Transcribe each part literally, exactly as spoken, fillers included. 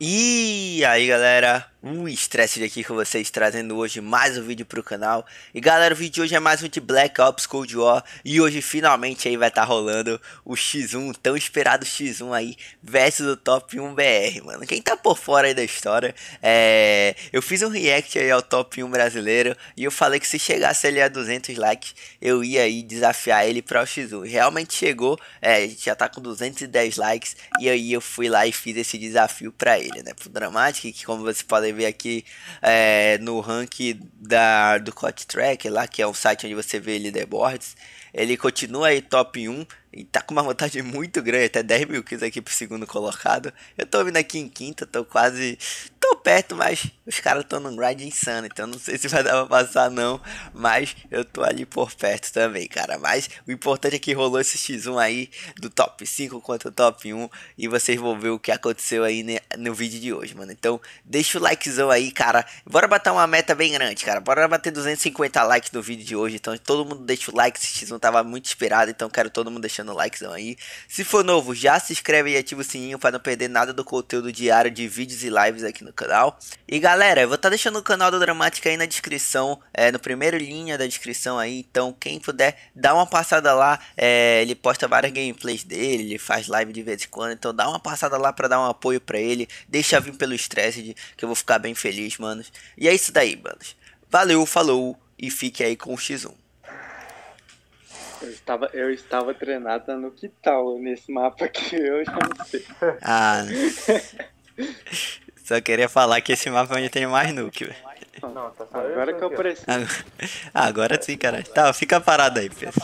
E aí galera, o Estresse aqui com vocês, trazendo hoje mais um vídeo pro canal. E galera, o vídeo de hoje é mais um de Black Ops Cold War. E hoje finalmente aí vai estar tá rolando o X um, tão esperado X um aí, versus o Top um B R, mano. Quem tá por fora aí da história, é... eu fiz um react aí ao Top um brasileiro. E eu falei que se chegasse ali a duzentos likes, eu ia aí desafiar ele para o X um. Realmente chegou, é, a gente já tá com duzentos e dez likes. E aí eu fui lá e fiz esse desafio pra ele, né, pro Dramatic, que como vocês podem ver aqui é, no rank da, do Clock Track, lá que é um site onde você vê leaderboards, ele continua aí top um e tá com uma vantagem muito grande, até dez mil kills aqui pro segundo colocado. Eu tô vindo aqui em quinta, tô quase, tô perto, mas os caras estão num grind insano, então não sei se vai dar pra passar não, mas eu tô ali por perto também, cara. Mas o importante é que rolou esse X um aí, do top cinco contra o top um, e vocês vão ver o que aconteceu aí no vídeo de hoje, mano. Então deixa o likezão aí, cara, bora bater uma meta bem grande, cara, bora bater duzentos e cinquenta likes no vídeo de hoje, então todo mundo deixa o like, esse X um tava muito esperado, então quero todo mundo deixando o likezão aí. Se for novo, já se inscreve e ativa o sininho para não perder nada do conteúdo diário de vídeos e lives aqui no canal. E galera, eu vou estar tá deixando o canal do Dramatic aí na descrição, é, no primeiro linha da descrição aí, então quem puder, dá uma passada lá, é, ele posta várias gameplays dele, ele faz live de vez em quando, então dá uma passada lá para dar um apoio para ele, deixa vir pelo Stressed, que eu vou ficar bem feliz, manos. E é isso daí, manos. Valeu, falou e fique aí com o X um. Eu estava, eu estava treinada no que tal nesse mapa aqui, eu já não sei. Ah, só queria falar que esse mapa é onde tem mais nuke, velho. Não, tá só agora que eu apareci. Ah, agora sim, cara. Tá, fica parado aí, Pedro.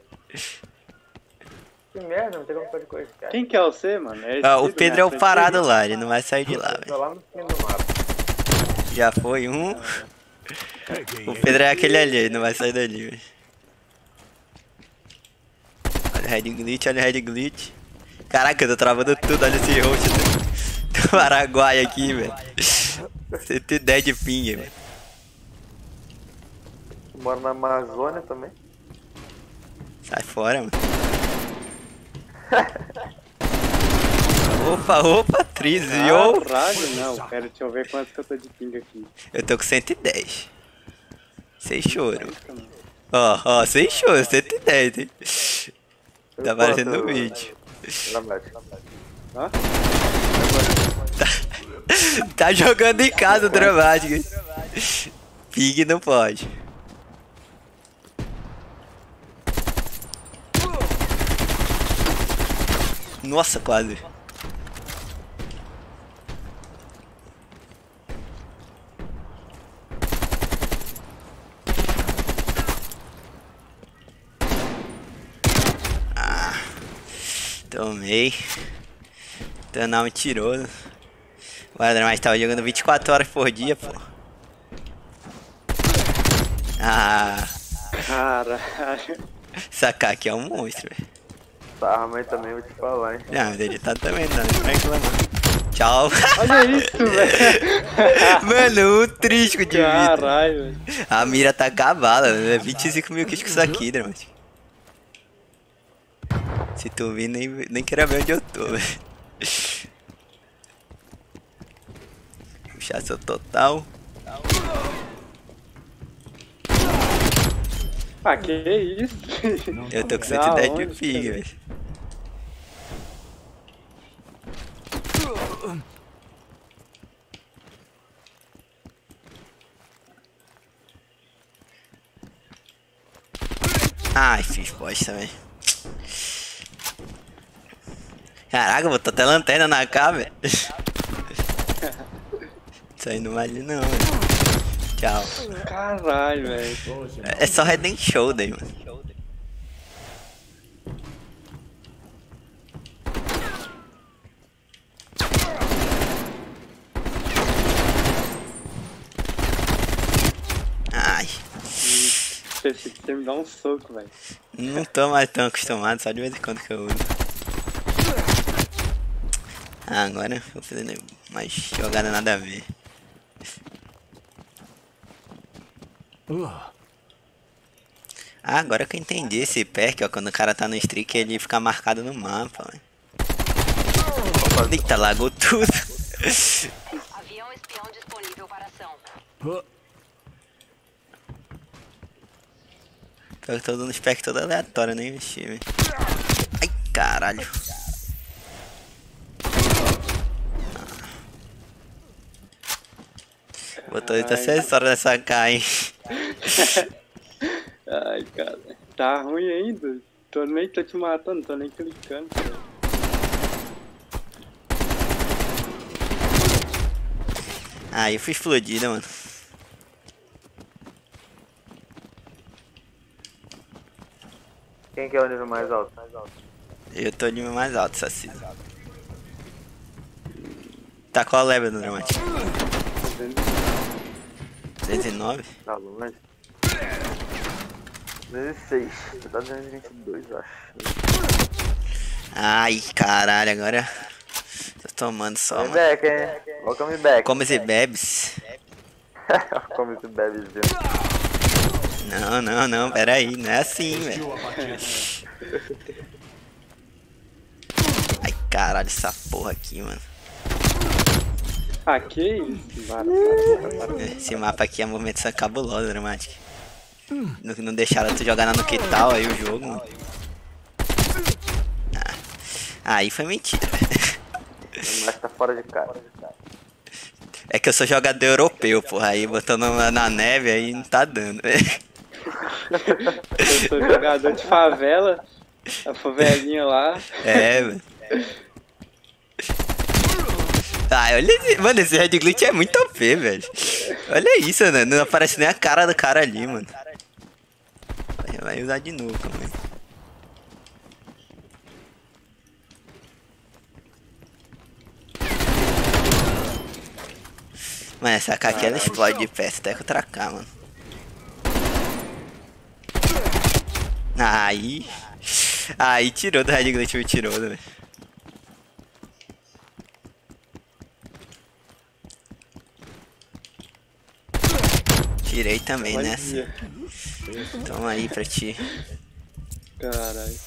Que merda, não tem como fazer coisa, cara. Quem que é você, mano? É ah, o Pedro é o parado lá, ele não vai sair de lá, Tô velho. lá no fim do mapa. Já foi um. O Pedro é aquele ali, ele não vai sair dali, velho. Olha o Red Glitch, olha o Red Glitch. Caraca, eu tô travando tudo, olha esse host do, do Paraguai aqui, velho. cento e dez de ping, velho. Moro na Amazônia também. Sai fora, mano. Opa, opa, trizio. Caralho, não, quero te ver quanto que eu tô de ping aqui. Eu tô com cento e dez. Sem choro. Ó, ó, sem choro, cento e dez, hein? Tá aparecendo no vídeo. Hã? Tá, tá jogando em casa o Dramático. Ping não pode. Nossa, quase. Ah, tomei. Teu nome mentiroso. O Adramais tava jogando vinte e quatro horas por dia, pô. Ah. Caralho. Sacar aqui é um monstro, velho. Tá, mas também vou te falar, hein. Não, mas ele tá também, não, não vai reclamar. Tchau. Olha isso, velho. Mano, um trisco de vida. Caralho, velho. A mira tá cavada, é vinte e cinco mil kills com isso aqui, Dramático. Se tu vir, nem, nem queira ver onde eu tô, velho. Puxar seu total. Ah, que isso? Eu tô com cento e dez de ping, velho. Ai, fiz bosta, velho. Caraca, botou até lanterna na cara, velho. Isso aí não vale não, velho. Tchau. Caralho, velho. É só Head and Shoulder, mano. Ai. Você me dá um soco, velho. Não tô mais tão acostumado, só de vez em quando que eu uso. Ah, agora eu vou fazer mais jogada nada a ver. Ah, agora que eu entendi esse perk, ó, quando o cara tá no streak, ele fica marcado no mapa, velho. Eita, lagou tudo. Avião espião disponível para ação. Eu tô dando spec todo aleatório, nem mexi, velho. Ai, caralho. Botou muita acessório nessa K, hein. Ai, cara. Tá ruim ainda. Tô nem tô te matando, tô nem clicando. Cara. Ah, eu fui explodida, mano. Quem que é o nível mais alto? Mais alto. Eu tô nível mais alto, Saci. Tá qual level do dramático? duzentos e nove? Tá longe. duzentos e seis. Você tá duzentos e vinte e dois, eu acho. Ai, caralho, agora tô tomando só, Come mano. back, hein? Welcome back. Comes e bebes. Come e bebes, viu? Não, não, não, pera aí, não é assim, velho. Ai, caralho, essa porra aqui, mano. Ah, que isso? Para, para, para. Esse mapa aqui é movimentação cabulosa, dramática. Não, não deixaram tu jogar na no que tal aí o jogo, mano. Ah, aí foi mentira. Mas tá fora de cara. É que eu sou jogador europeu, porra. Aí botando na, na neve aí não tá dando. Eu sou jogador de favela. A favelinha lá. É, mano. Ah, olha esse. Mano, esse Red Glitch é muito O P, velho. Olha isso, mano. Não aparece nem a cara do cara ali, mano. Vai usar de novo, mano. Mano, essa K aqui ela explode de perto, até contra K, mano. Aí. Aí tirou do Red Glitch, me tirou, velho. Tirei também nessa. Toma aí pra ti. Caralho.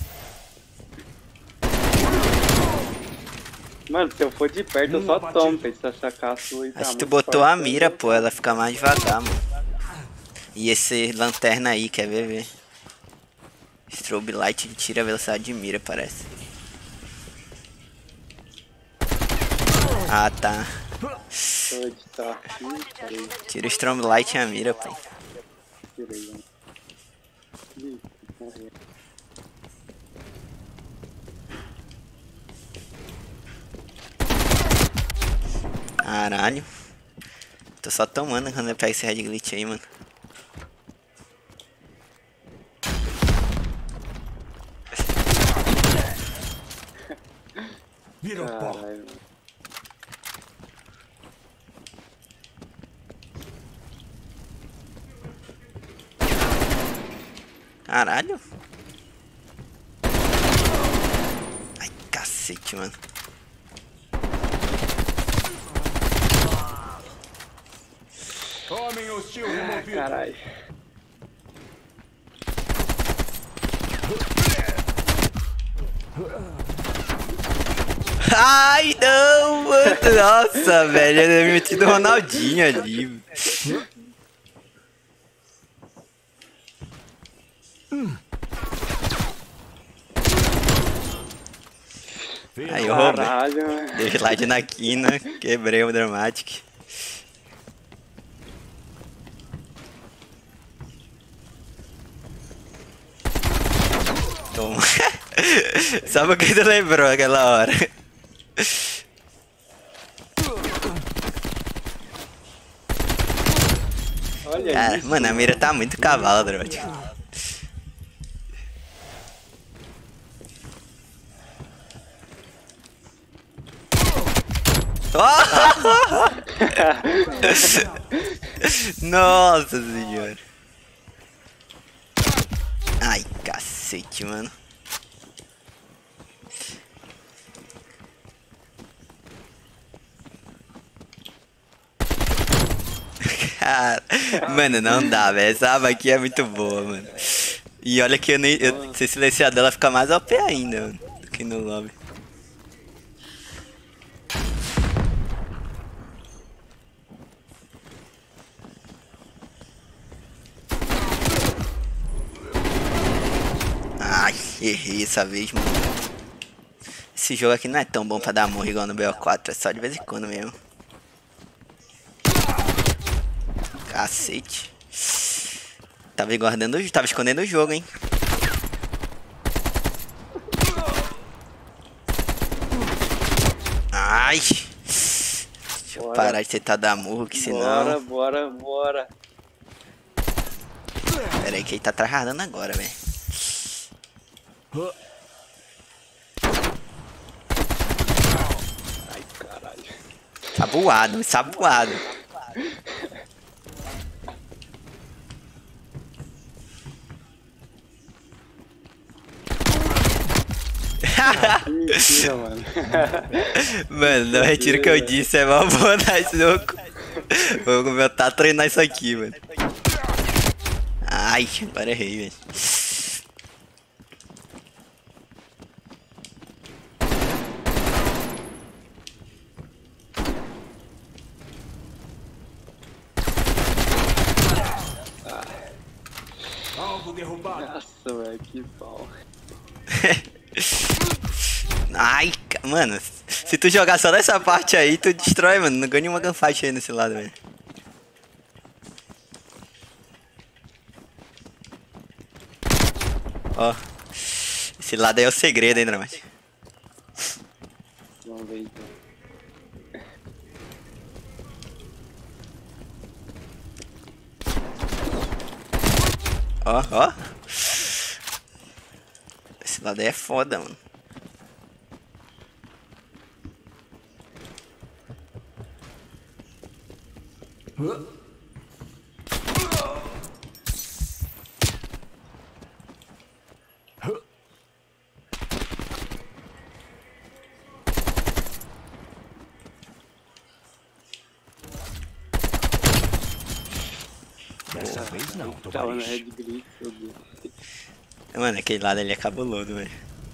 Mano, se eu for de perto eu só tomo pra essa sacar a sua e tá Acho que tu muito botou forte, a mira, né? pô, ela fica mais devagar, mano. E esse lanterna aí, quer ver, ver? Strobe Light tira a velocidade de mira, parece. Ah, tá. Pode tá aqui, tirei, Tira o Strobe Light e a mira, pô. tirei. Mano. Ih, morri. Caralho. Tô só tomando quando eu pego esse Red Glitch aí, mano. Caralho, mano. Caralho. Ai, cacete, mano. Homem hostil removido. Caralho. Ai, não, mano. Nossa, velho. Eu me meti do Ronaldinho ali. Aí eu roubei. Caralho, mano. Dei slide na quina, quebrei o Dramatic. Toma. Só porque tu lembrou aquela hora. Olha Cara, isso. mano, a mira tá muito cavalo, Dramatic. Nossa senhora. Ai, cacete, mano. Cara, mano, não dá, velho. Essa aba aqui é muito boa, mano. E olha que eu nem. Eu, ser silenciado ela fica mais O P ainda, mano, do que no lobby. Errei essa vez, mano. Esse jogo aqui não é tão bom pra dar morro igual no B O quatro, é só de vez em quando mesmo. Cacete. Tava guardando, tava escondendo o jogo, hein. Ai. Deixa eu Bora. parar de tentar dar murro, que senão... Bora, bora, bora. Pera aí que ele tá tryhardando agora, velho. Ai, caralho. Sabuado, sabuado. Que mentira, mano. Mano, não retiro o que eu disse, é mal bom dar esse louco. Vou começar a treinar isso aqui, mano. Ai, agora errei, velho. Alvo derrubado. Nossa, velho, que pau. Ai, ca- mano, se tu jogar só nessa parte aí, tu destrói, mano. Não ganha nenhuma gunfight aí nesse lado, velho. Ó, esse lado aí é o segredo, hein, Dramático. Vamos ver então. Ó, ó. Esse lado aí é foda, mano. Dessa vez não, Tava no Red Tovarish. Grid, meu Deus. Mano, aquele lado ali é cabuloso, velho.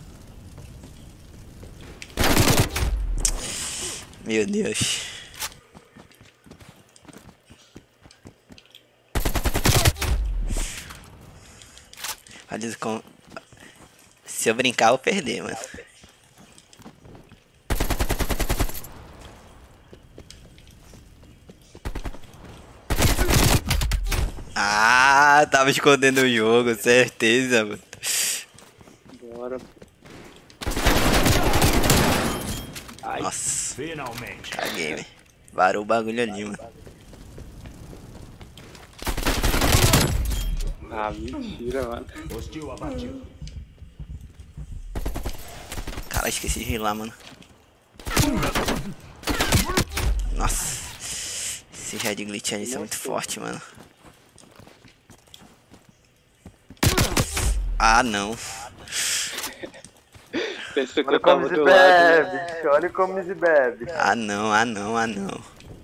Meu Deus. Olha com... Se eu brincar, eu vou perder, mano. Ah, tava escondendo o jogo, certeza, mano. Bora. Ai, Nossa, Finalmente. caguei, velho. Varou o bagulho ali, mano. ah, mentira, mano. Hostil abatido. Cara, esqueci de rilar, mano. Nossa. Esse Red Glitch ali é muito forte, mano. Ah, não. Pensou que Olha eu tava como se do lado. bebe, olha como se bebe. Ah, não, ah, não, ah, não.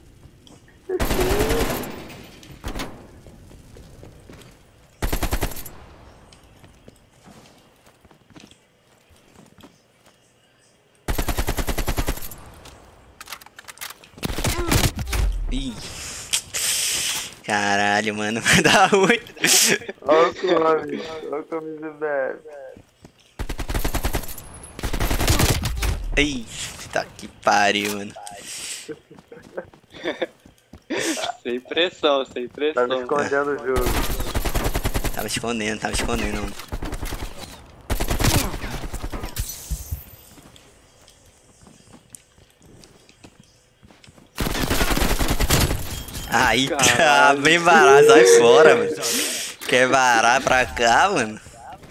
Ih. Caralho, mano, vai dar ruim. Olha o come, olha como se bebe. Eita, que pariu, mano. Sem pressão, sem pressão. Tava escondendo o jogo. Tava escondendo, tava escondendo, mano. Aí tá Caralho. bem barato, sai fora, mano. Quer varar pra cá, mano?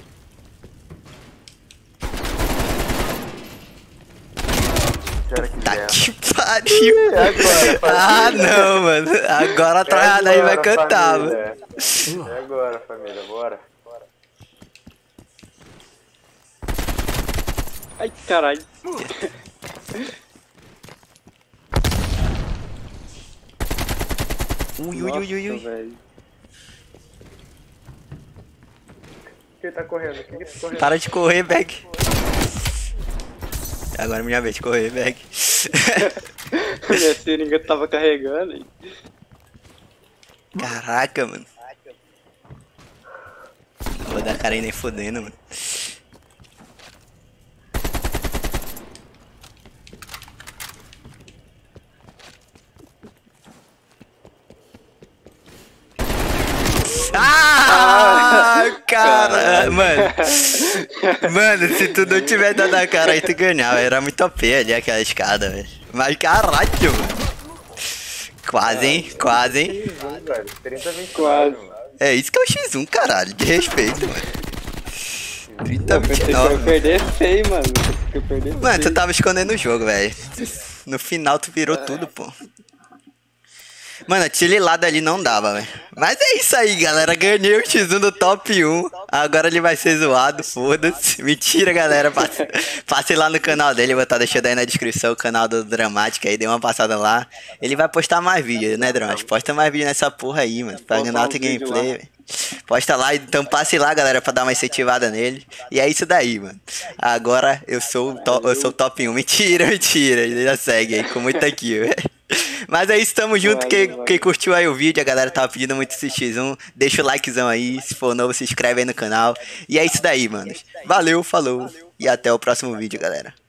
Será que Tá leva? que pariu. E agora, Ah, família? não, mano. Agora a É traiada aí vai agora, cantar, mano. família. É agora, família, bora. Ai, caralho. Ui, ui, ui, ui, ui. Nossa, velho. Quem tá correndo? Quem tá correndo? Para de correr, Bag. Agora é minha vez de correr, Bag. Minha seringa tava carregando. hein? Caraca, mano. Não vou dar cara aí nem fodendo, mano. Cara, mano. Mano, se tu não tiver dado a cara aí, tu ganhava. Era muito O P ali aquela escada, velho. Mas caralho, mano. Quase, hein? Quase, hein? Velho, trinta a vinte e Quase. quatro, mano. É isso que é o X um, caralho. De respeito, mano. trinta a Eu pensei vinte e que eu ia nove. perder feio, mano. Eu pensei que eu ia perder Mano, tu feio. tava escondendo o jogo, velho. No final tu virou tudo, pô. Mano, aquele lado ali não dava, velho. Mas é isso aí, galera. Ganhei o X um do top um. Agora ele vai ser zoado, foda-se. Mentira, galera. Passe, passe lá no canal dele. Eu vou estar deixando aí na descrição o canal do Dramática aí. Dê uma passada lá. Ele vai postar mais vídeo, né, Dramática? Posta mais vídeo nessa porra aí, mano. Pra Postar ganhar uns outro vídeos gameplay, lá. velho. Posta lá, então passe lá, galera, pra dar uma incentivada nele. E é isso daí, mano. Agora eu sou o to- eu sou o top um. Mentira, mentira. Ele já segue aí com muita kill, velho. Mas é isso, tamo junto. Valeu, Quem, valeu. quem curtiu aí o vídeo, a galera tava pedindo muito esse X um. Deixa o likezão aí. Se for novo, se inscreve aí no canal. E é isso daí, mano. Valeu, falou. E até o próximo vídeo, galera.